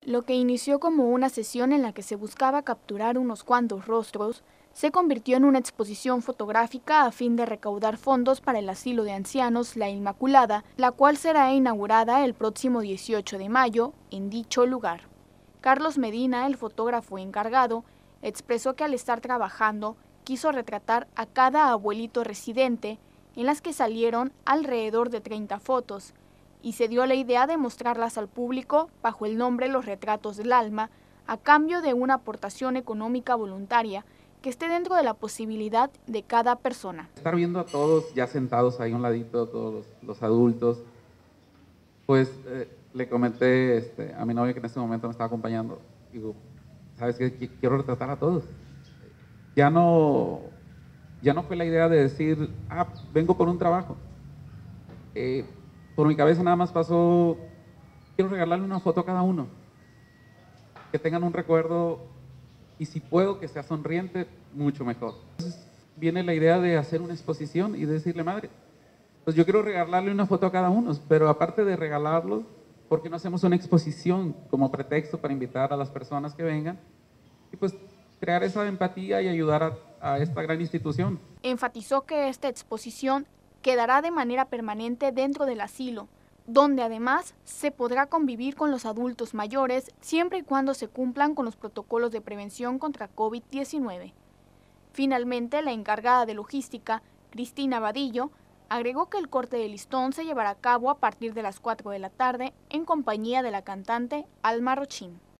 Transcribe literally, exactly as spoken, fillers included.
Lo que inició como una sesión en la que se buscaba capturar unos cuantos rostros, se convirtió en una exposición fotográfica a fin de recaudar fondos para el asilo de ancianos La Inmaculada, la cual será inaugurada el próximo dieciocho de mayo en dicho lugar. Carlos Medina, el fotógrafo encargado, expresó que al estar trabajando quiso retratar a cada abuelito residente, en las que salieron alrededor de treinta fotos, y se dio la idea de mostrarlas al público bajo el nombre Los Retratos del Alma, a cambio de una aportación económica voluntaria que esté dentro de la posibilidad de cada persona. Estar viendo a todos ya sentados ahí a un ladito, todos los, los adultos, pues eh, le comenté este, a mi novia que en este momento me estaba acompañando, digo, ¿sabes qué? Quiero retratar a todos. Ya no, ya no fue la idea de decir, ah, vengo por un trabajo. Eh, por mi cabeza nada más pasó, quiero regalarle una foto a cada uno, que tengan un recuerdo, y si puedo que sea sonriente, mucho mejor. Entonces viene la idea de hacer una exposición y decirle, madre, pues yo quiero regalarle una foto a cada uno, pero aparte de regalarlo, ¿por qué no hacemos una exposición como pretexto para invitar a las personas que vengan? Y pues crear esa empatía y ayudar a, a esta gran institución. Enfatizó que esta exposición quedará de manera permanente dentro del asilo, donde además se podrá convivir con los adultos mayores siempre y cuando se cumplan con los protocolos de prevención contra COVID diecinueve. Finalmente, la encargada de logística, Cristina Vadillo, agregó que el corte de listón se llevará a cabo a partir de las cuatro de la tarde en compañía de la cantante Alma Rochín.